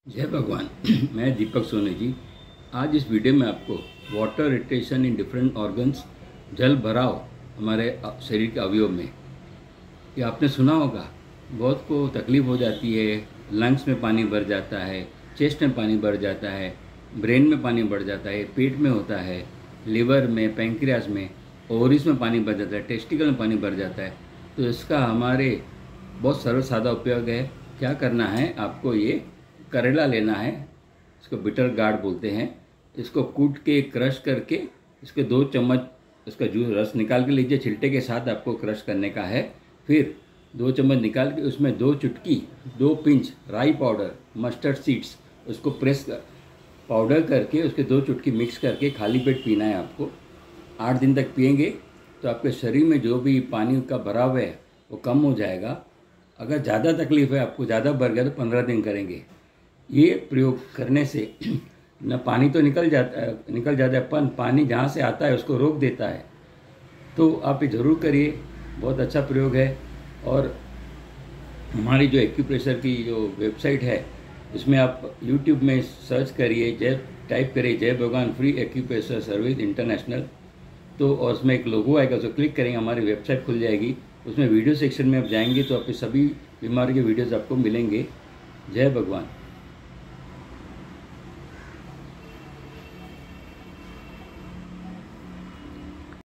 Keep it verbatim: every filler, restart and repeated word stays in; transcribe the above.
जय भगवान। मैं दीपक सोनी जी। आज इस वीडियो में आपको water retention in different organs, जल भराव हमारे शरीर के अवयव में, ये आपने सुना होगा। बहुत को तकलीफ हो जाती है, लंग्स में पानी भर जाता है, चेस्ट में पानी भर जाता है, ब्रेन में पानी भर जाता है, पेट में होता है, लिवर में, पैंक्रियाज में, ओवरीज में पानी भर जाता है, टेस्टिकल में पानी भर जाता है। तो इसका हमारे बहुत सरल सादा उपयोग है। क्या करना है आपको, ये करेला लेना है, इसको बिटर गार्ड बोलते हैं। इसको कूट के क्रश करके इसके दो चम्मच इसका जूस रस निकाल के लीजिए, छिलटे के साथ आपको क्रश करने का है। फिर दो चम्मच निकाल के उसमें दो चुटकी, दो पिंच राई पाउडर, मस्टर्ड सीड्स, उसको प्रेस कर पाउडर करके उसके दो चुटकी मिक्स करके खाली पेट पीना है आपको। आठ दिन तक पिएंगे तो आपके शरीर में जो भी पानी का भराव है वो कम हो जाएगा। अगर ज़्यादा तकलीफ है आपको, ज़्यादा भर गया, तो पंद्रह दिन करेंगे। ये प्रयोग करने से न पानी तो निकल जाता है निकल जाता है पर पानी जहाँ से आता है उसको रोक देता है। तो आप ये ज़रूर करिए, बहुत अच्छा प्रयोग है। और हमारी जो एक्यूप्रेशर की जो वेबसाइट है, उसमें आप यूट्यूब में सर्च करिए, जय टाइप करिए जय भगवान फ्री एक्यूप्रेशर सर्विस इंटरनेशनल। तो और उसमें एक लोगो आएगा, उसको क्लिक करेंगे, हमारी वेबसाइट खुल जाएगी। उसमें वीडियो सेक्शन में आप जाएंगे तो आपके सभी बीमारी के वीडियोज़ आपको मिलेंगे। जय भगवान।